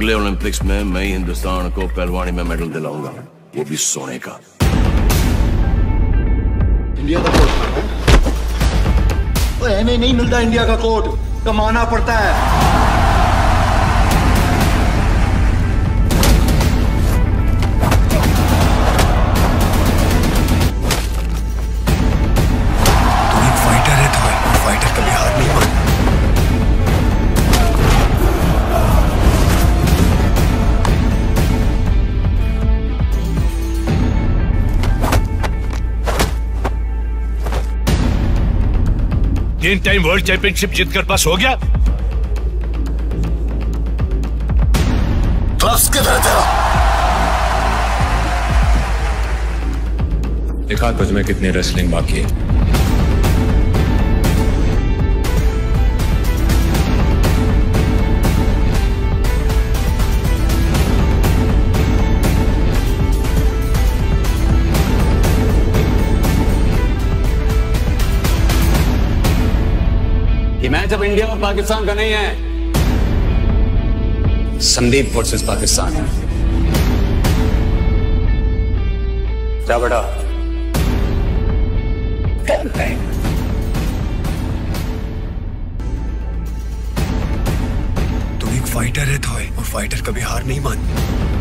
अगले ओलंपिक्स में मैं ही हिंदुस्तान को पहलवानी में मेडल दिलाऊंगा, वो भी सोने का। इंडिया का कोट ऐसे नहीं मिलता, इंडिया का कोट कमाना पड़ता है। तीन टाइम वर्ल्ड चैंपियनशिप जीतकर पास हो गया। क्लास किधर है तेरा? देखा तुझ में कितनी रेसलिंग बाकी है। ये मैच अब इंडिया और पाकिस्तान का नहीं है, संदीप वर्सेस पाकिस्तान है। जा बेटा। तुम एक फाइटर है तो, और फाइटर कभी हार नहीं मानती।